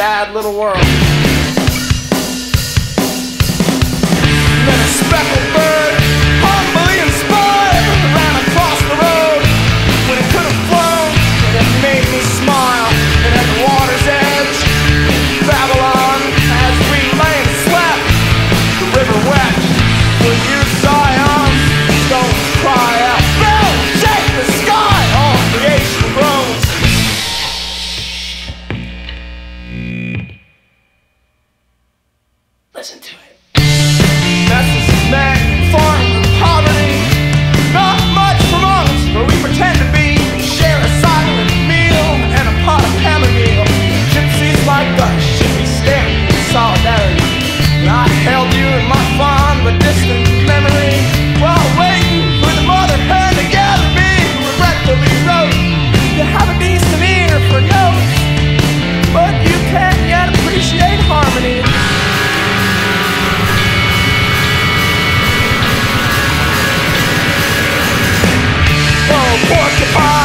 sad little world. And then a speckled bird, humbly inspired, ran across the road when it could have flown, and it made me smile. And at the water's edge, Babylon, as we lay and slept, the river wept. Will you, Zion? Stones cry out, build, shake the sky, all creation groans. Listen to it. Messes is men, farm and poverty. Not much from us, where we pretend to be. Share a silent meal and a pot of chamomile. Gypsies like us should be standing in solidarity. And I held you in my fond but distant memory, while waiting for the mother hen to gather me. Regretfully wrote, you have a decent ear for notes, but you can't yet appreciate harmony. Oh, Porcupine,